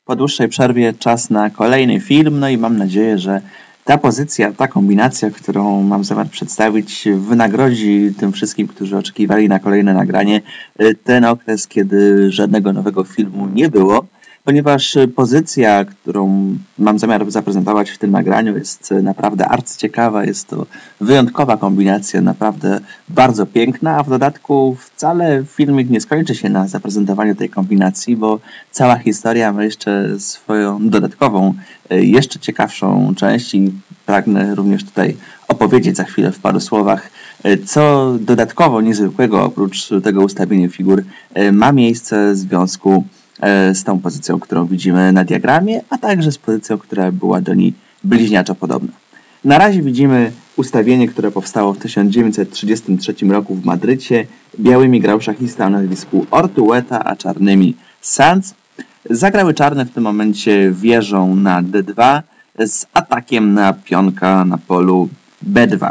po dłuższej przerwie czas na kolejny film, no i mam nadzieję, że ta pozycja, ta kombinacja, którą mam zamiar przedstawić, wynagrodzi tym wszystkim, którzy oczekiwali na kolejne nagranie, ten okres, kiedy żadnego nowego filmu nie było, ponieważ pozycja, którą mam zamiar zaprezentować w tym nagraniu, jest naprawdę arcyciekawa, jest to wyjątkowa kombinacja, naprawdę bardzo piękna, a w dodatku wcale filmik nie skończy się na zaprezentowaniu tej kombinacji, bo cała historia ma jeszcze swoją dodatkową, jeszcze ciekawszą część i pragnę również tutaj opowiedzieć za chwilę w paru słowach, co dodatkowo niezwykłego oprócz tego ustawienia figur ma miejsce w związku z tą pozycją, którą widzimy na diagramie, a także z pozycją, która była do niej bliźniaczo podobna. Na razie widzimy ustawienie, które powstało w 1933 roku w Madrycie. Białymi grał szachista o nazwisku Ortueta, a czarnymi Sanz. Zagrały czarne w tym momencie wieżą na D2 z atakiem na pionka na polu B2.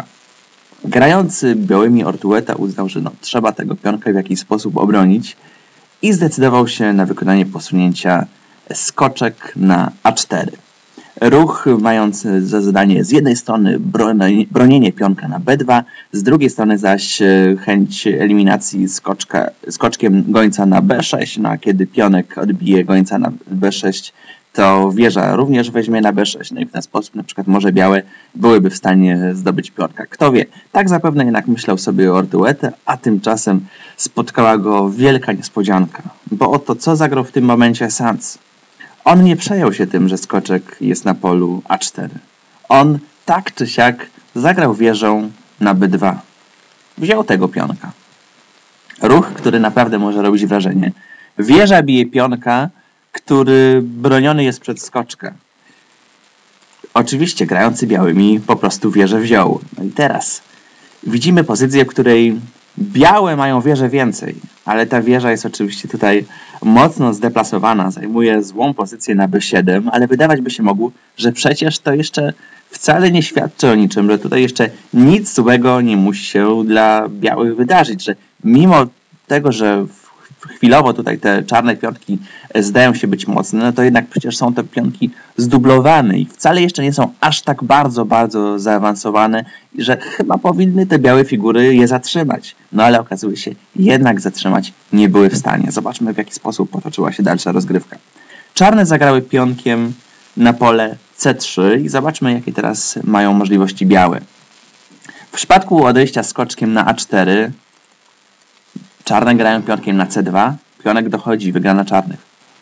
Grający białymi Ortueta uznał, że trzeba tego pionka w jakiś sposób obronić i zdecydował się na wykonanie posunięcia skoczek na A4. Ruch mający za zadanie z jednej strony bronienie pionka na B2, z drugiej strony zaś chęć eliminacji skoczkiem gońca na B6, no a kiedy pionek odbije gońca na B6, to wieża również weźmie na B6, no i w ten sposób na przykład może białe byłyby w stanie zdobyć pionka. Kto wie, tak zapewne jednak myślał sobie Ortueta, a tymczasem spotkała go wielka niespodzianka, bo oto co zagrał w tym momencie Sanz. On nie przejął się tym, że skoczek jest na polu A4. On tak czy siak zagrał wieżą na B2. Wziął tego pionka. Ruch, który naprawdę może robić wrażenie. Wieża bije pionka, który broniony jest przez skoczka. Oczywiście grający białymi po prostu wieżę wziął. No i teraz widzimy pozycję, w której białe mają wieżę więcej, ale ta wieża jest oczywiście tutaj mocno zdeplasowana, zajmuje złą pozycję na B7, ale wydawać by się mogło, że przecież to jeszcze wcale nie świadczy o niczym, że tutaj jeszcze nic złego nie musi się dla białych wydarzyć, że mimo tego, że chwilowo tutaj te czarne pionki zdają się być mocne, no to jednak przecież są te pionki zdublowane i wcale jeszcze nie są aż tak bardzo zaawansowane, że chyba powinny te białe figury je zatrzymać. No ale okazuje się, jednak zatrzymać nie były w stanie. Zobaczmy, w jaki sposób potoczyła się dalsza rozgrywka. Czarne zagrały pionkiem na pole C3 i zobaczmy, jakie teraz mają możliwości białe. W przypadku odejścia skoczkiem na A4 czarne grają pionkiem na C2, pionek dochodzi, wygrana czarnych.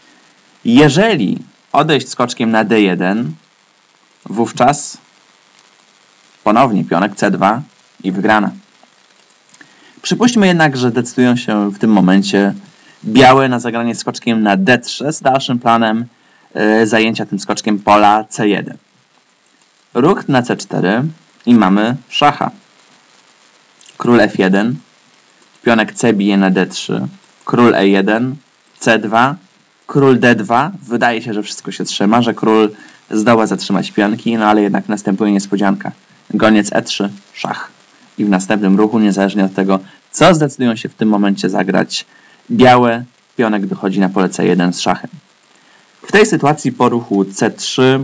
Jeżeli odejść skoczkiem na D1, wówczas ponownie pionek C2 i wygrana. Przypuśćmy jednak, że decydują się w tym momencie białe na zagranie skoczkiem na D3 z dalszym planem zajęcia tym skoczkiem pola C1. Ruch na C4 i mamy szacha. Król F1, pionek C bije na D3, król E1, C2, król D2. Wydaje się, że wszystko się trzyma, że król zdoła zatrzymać pionki, no ale jednak następuje niespodzianka. Goniec E3, szach. I w następnym ruchu, niezależnie od tego, co zdecydują się w tym momencie zagrać, białe, pionek dochodzi na pole C1 z szachem. W tej sytuacji po ruchu C3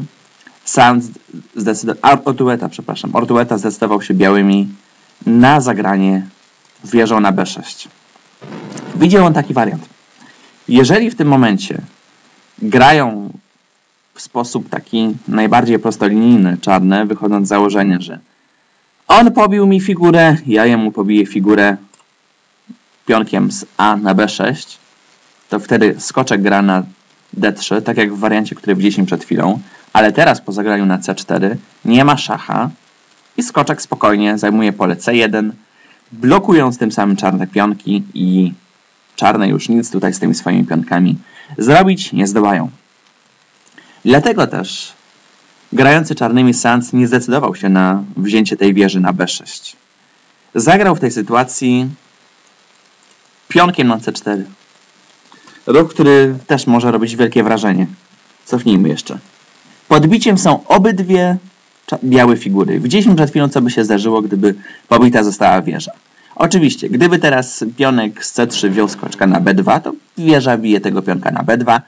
Ortueta zdecydował się białymi na zagranie wieżą na B6. Widział on taki wariant. Jeżeli w tym momencie grają w sposób taki najbardziej prostolinijny czarne, wychodząc z założenia, że on pobił mi figurę, ja jemu pobiję figurę pionkiem z A na B6, to wtedy skoczek gra na D3, tak jak w wariancie, który widzieliśmy przed chwilą, ale teraz po zagraniu na C4 nie ma szacha i skoczek spokojnie zajmuje pole C1, blokując tym samym czarne pionki i czarne już nic tutaj z tymi swoimi pionkami zrobić nie zdołają. Dlatego też grający czarnymi Sanz nie zdecydował się na wzięcie tej wieży na B6. Zagrał w tej sytuacji pionkiem na C4. Ruch, który też może robić wielkie wrażenie. Cofnijmy jeszcze. Podbiciem są obydwie białe figury. Widzieliśmy przed chwilą, co by się zdarzyło, gdyby pobita została wieża. Oczywiście, gdyby teraz pionek z C3 wziął skoczka na B2, to wieża bije tego pionka na B2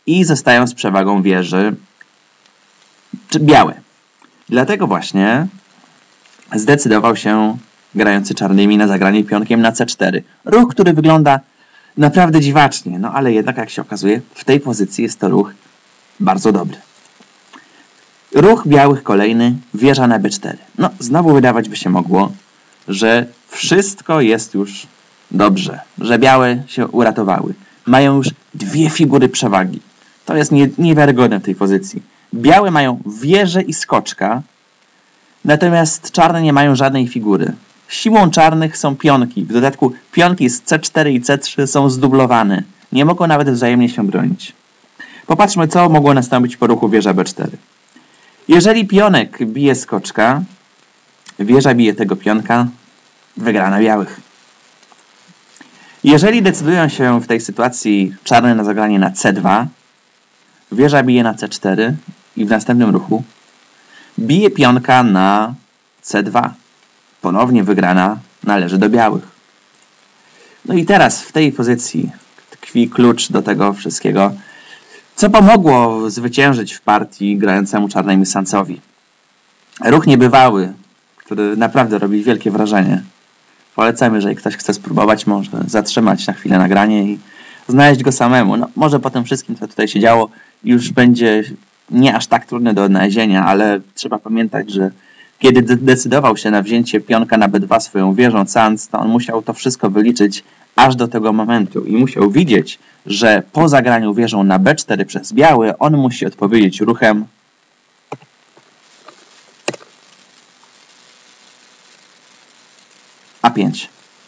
i zostają z przewagą wieży białe. Dlatego właśnie zdecydował się grający czarnymi na zagranie pionkiem na c4. Ruch, który wygląda naprawdę dziwacznie, no ale jednak jak się okazuje, w tej pozycji jest to ruch bardzo dobry. Ruch białych kolejny, wieża na b4. No, znowu wydawać by się mogło, że wszystko jest już dobrze, że białe się uratowały. Mają już dwie figury przewagi. To jest niewiarygodne w tej pozycji. Białe mają wieżę i skoczka, natomiast czarne nie mają żadnej figury. Siłą czarnych są pionki. W dodatku pionki z c4 i c3 są zdublowane. Nie mogą nawet wzajemnie się bronić. Popatrzmy, co mogło nastąpić po ruchu wieża b4. Jeżeli pionek bije skoczka, wieża bije tego pionka, wygrana białych. Jeżeli decydują się w tej sytuacji czarne na zagranie na c2, wieża bije na c4 i w następnym ruchu bije pionka na c2. Ponownie wygrana należy do białych. No i teraz w tej pozycji tkwi klucz do tego wszystkiego, co pomogło zwyciężyć w partii grającemu czarnymi Sansowi. Ruch niebywały, który naprawdę robi wielkie wrażenie. Polecam, jeżeli ktoś chce spróbować, może zatrzymać na chwilę nagranie i znaleźć go samemu. No, może po tym wszystkim, co tutaj się działo, już będzie nie aż tak trudne do odnalezienia, ale trzeba pamiętać, że kiedy decydował się na wzięcie pionka na b2 swoją wieżą Sans, to on musiał to wszystko wyliczyć aż do tego momentu i musiał widzieć, że po zagraniu wieżą na b4 przez biały, on musi odpowiedzieć ruchem a5.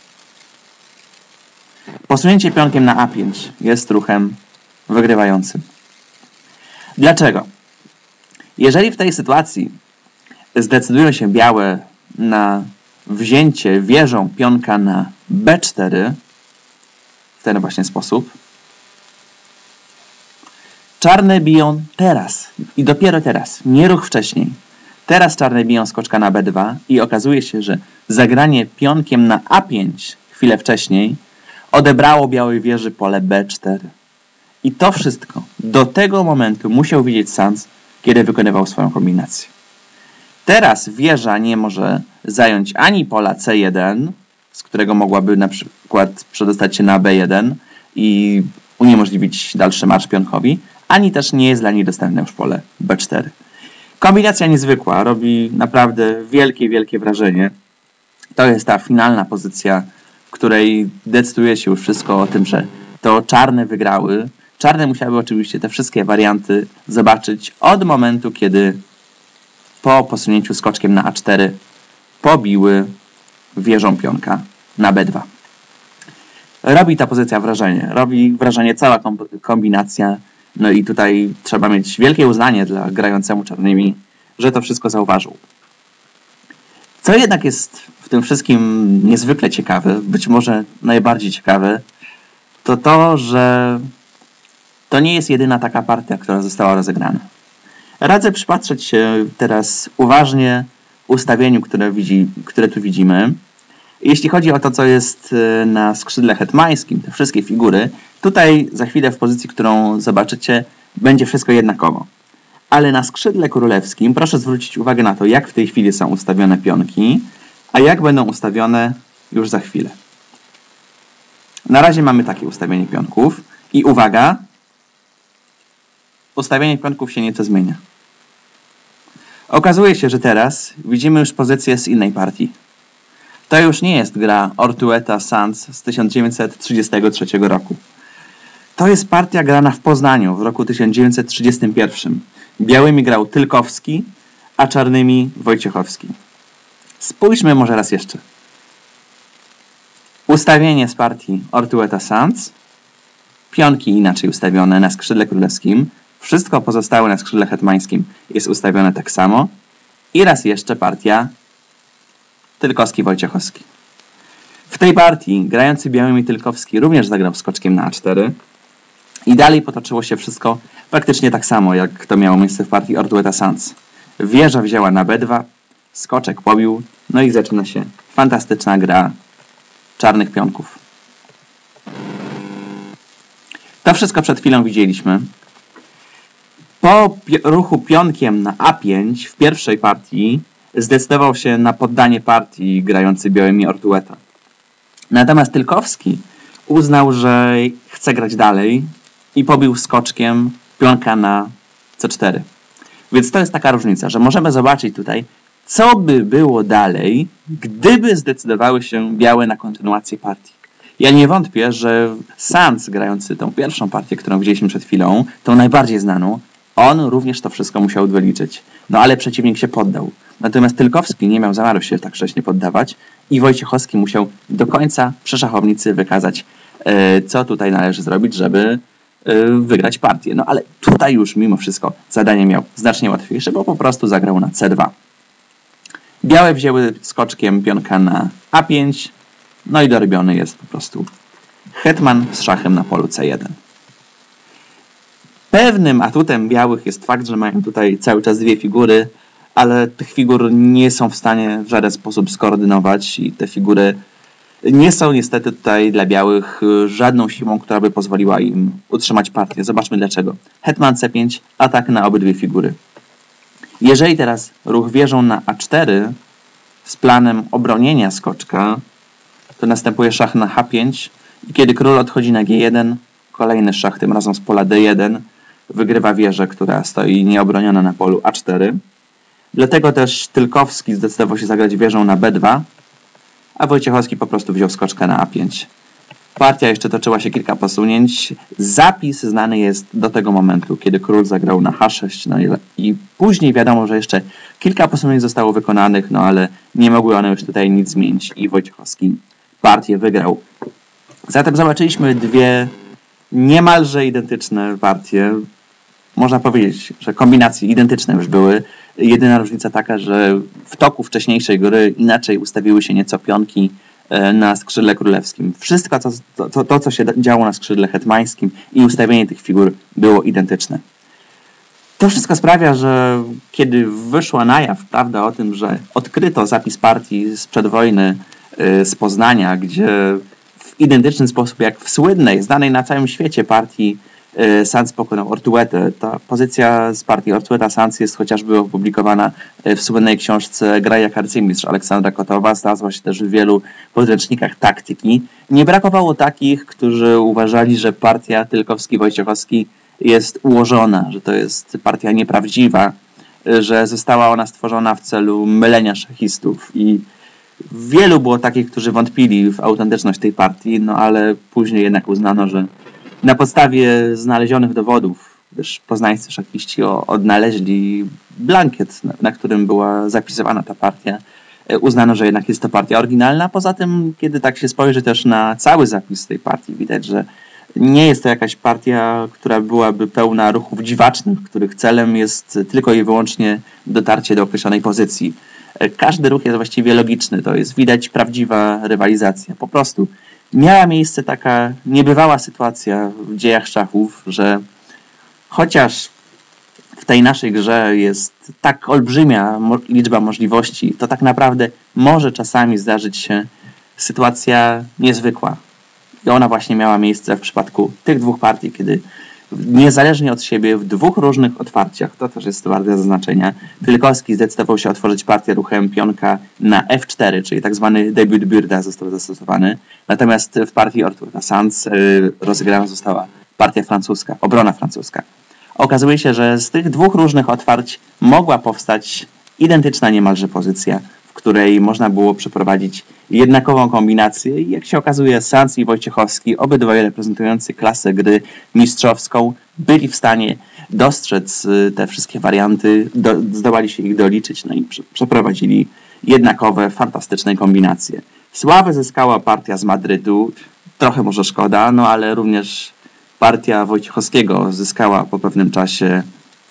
Posunięcie pionkiem na a5 jest ruchem wygrywającym. Dlaczego? Jeżeli w tej sytuacji zdecydują się białe na wzięcie wieżą pionka na b4 w ten właśnie sposób, czarne biją teraz i dopiero teraz, nie ruch wcześniej. Teraz czarne biją skoczka na b2 i okazuje się, że zagranie pionkiem na a5 chwilę wcześniej odebrało białej wieży pole b4. I to wszystko do tego momentu musiał widzieć Sans, kiedy wykonywał swoją kombinację. Teraz wieża nie może zająć ani pola c1, z którego mogłaby na przykład przedostać się na b1 i uniemożliwić dalszy marsz pionkowi, ani też nie jest dla niej dostępne już pole b4. Kombinacja niezwykła, robi naprawdę wielkie, wielkie wrażenie. To jest ta finalna pozycja, w której decyduje się już wszystko o tym, że to czarne wygrały. Czarne musiały oczywiście te wszystkie warianty zobaczyć od momentu, kiedy po posunięciu skoczkiem na a4 pobiły wieżą pionka na b2. Robi ta pozycja wrażenie. Robi wrażenie cała kombinacja. No i tutaj trzeba mieć wielkie uznanie dla grającemu czarnymi, że to wszystko zauważył. Co jednak jest w tym wszystkim niezwykle ciekawe, być może najbardziej ciekawe, to to, że to nie jest jedyna taka partia, która została rozegrana. Radzę przypatrzeć się teraz uważnie ustawieniu, które tu widzimy. Jeśli chodzi o to, co jest na skrzydle hetmańskim, te wszystkie figury, tutaj za chwilę w pozycji, którą zobaczycie, będzie wszystko jednakowo. Ale na skrzydle królewskim proszę zwrócić uwagę na to, jak w tej chwili są ustawione pionki, a jak będą ustawione już za chwilę. Na razie mamy takie ustawienie pionków i uwaga, ustawienie pionków się nieco zmienia. Okazuje się, że teraz widzimy już pozycję z innej partii. To już nie jest gra Ortueta Sans z 1933 roku. To jest partia grana w Poznaniu w roku 1931. Białymi grał Tylkowski, a czarnymi Wojciechowski. Spójrzmy może raz jeszcze. Ustawienie z partii Ortueta Sans. Pionki inaczej ustawione na skrzydle królewskim. Wszystko pozostałe na skrzydle hetmańskim jest ustawione tak samo. I raz jeszcze partia Tylkowski-Wojciechowski. W tej partii grający białymi Tylkowski również zagrał skoczkiem na a4. I dalej potoczyło się wszystko praktycznie tak samo, jak to miało miejsce w partii Ortueta Sans. Wieża wzięła na b2, skoczek pobił, no i zaczyna się fantastyczna gra czarnych pionków. To wszystko przed chwilą widzieliśmy. Po ruchu pionkiem na A5 w pierwszej partii zdecydował się na poddanie partii grający białymi Ortueta. Natomiast Tylkowski uznał, że chce grać dalej i pobił skoczkiem pionka na C4. Więc to jest taka różnica, że możemy zobaczyć tutaj, co by było dalej, gdyby zdecydowały się białe na kontynuację partii. Ja nie wątpię, że Sanz grający tą pierwszą partię, którą widzieliśmy przed chwilą, tą najbardziej znaną, on również to wszystko musiał wyliczyć. No ale przeciwnik się poddał. Natomiast Tylkowski nie miał zamiaru się tak wcześnie poddawać i Wojciechowski musiał do końca przy szachownicy wykazać, co tutaj należy zrobić, żeby wygrać partię. No ale tutaj już mimo wszystko zadanie miał znacznie łatwiejsze, bo po prostu zagrał na C2. Białe wzięły skoczkiem pionka na A5, no i dorobiony jest po prostu hetman z szachem na polu C1. Pewnym atutem białych jest fakt, że mają tutaj cały czas dwie figury, ale tych figur nie są w stanie w żaden sposób skoordynować i te figury nie są niestety tutaj dla białych żadną siłą, która by pozwoliła im utrzymać partię. Zobaczmy dlaczego. Hetman C5, atak na obydwie figury. Jeżeli teraz ruch wieżą na A4 z planem obronienia skoczka, to następuje szach na H5 i kiedy król odchodzi na G1, kolejny szach, tym razem z pola D1, wygrywa wieżę, która stoi nieobroniona na polu A4. Dlatego też Tylkowski zdecydował się zagrać wieżą na B2, a Wojciechowski po prostu wziął skoczka na A5. Partia jeszcze toczyła się kilka posunięć. Zapis znany jest do tego momentu, kiedy król zagrał na H6. No i później wiadomo, że jeszcze kilka posunięć zostało wykonanych, no ale nie mogły one już tutaj nic zmienić i Wojciechowski partię wygrał. Zatem zobaczyliśmy dwie niemalże identyczne partie. Można powiedzieć, że kombinacje identyczne już były. Jedyna różnica taka, że w toku wcześniejszej gry inaczej ustawiły się nieco pionki na skrzydle królewskim. Wszystko to, co się działo na skrzydle hetmańskim i ustawienie tych figur było identyczne. To wszystko sprawia, że kiedy wyszła na jaw prawda o tym, że odkryto zapis partii sprzed wojny z Poznania, gdzie w identyczny sposób jak w słynnej, znanej na całym świecie partii Sanz pokonał Ortuetę. Ta pozycja z partii Ortueta-Sanz jest chociażby opublikowana w słynnej książce Gra jak arcymistrz Aleksandra Kotowa. Znalazła się też w wielu podręcznikach taktyki. Nie brakowało takich, którzy uważali, że partia Tylkowski-Wojciechowski jest ułożona, że to jest partia nieprawdziwa, że została ona stworzona w celu mylenia szachistów. I wielu było takich, którzy wątpili w autentyczność tej partii, no ale później jednak uznano, że na podstawie znalezionych dowodów, gdyż poznańscy szachiści odnaleźli blankiet, na którym była zapisywana ta partia, uznano, że jednak jest to partia oryginalna. Poza tym, kiedy tak się spojrzy też na cały zapis tej partii, widać, że nie jest to jakaś partia, która byłaby pełna ruchów dziwacznych, których celem jest tylko i wyłącznie dotarcie do określonej pozycji. Każdy ruch jest właściwie logiczny, to jest widać prawdziwa rywalizacja. Po prostu miała miejsce taka niebywała sytuacja w dziejach szachów, że chociaż w tej naszej grze jest tak olbrzymia liczba możliwości, to tak naprawdę może czasami zdarzyć się sytuacja niezwykła. I ona właśnie miała miejsce w przypadku tych dwóch partii, kiedy niezależnie od siebie w dwóch różnych otwarciach, to też jest warte zaznaczenia, Tylkowski zdecydował się otworzyć partię ruchem pionka na F4, czyli tak zwany debiut Bürda został zastosowany. Natomiast w partii Ortueta-Sanz rozegrana została partia francuska, obrona francuska. Okazuje się, że z tych dwóch różnych otwarć mogła powstać identyczna niemalże pozycja, w której można było przeprowadzić jednakową kombinację i jak się okazuje Sanz i Wojciechowski, obydwoje reprezentujący klasę gry mistrzowską, byli w stanie dostrzec te wszystkie warianty, zdołali się ich doliczyć, no i przeprowadzili jednakowe, fantastyczne kombinacje. Sławę zyskała partia z Madrytu, trochę może szkoda, no ale również partia Wojciechowskiego zyskała po pewnym czasie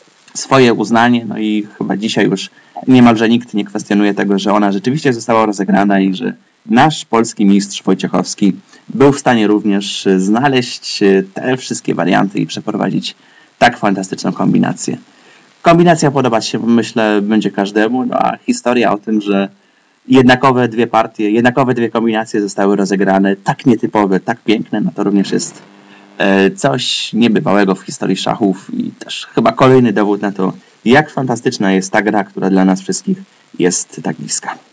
swoje uznanie, no i chyba dzisiaj już niemalże nikt nie kwestionuje tego, że ona rzeczywiście została rozegrana i że nasz polski mistrz Wojciechowski był w stanie również znaleźć te wszystkie warianty i przeprowadzić tak fantastyczną kombinację. Kombinacja podobać się, myślę, będzie każdemu, no a historia o tym, że jednakowe dwie partie, jednakowe dwie kombinacje zostały rozegrane, tak nietypowe, tak piękne, no to również jest Coś niebywałego w historii szachów i też chyba kolejny dowód na to, jak fantastyczna jest ta gra, która dla nas wszystkich jest tak bliska.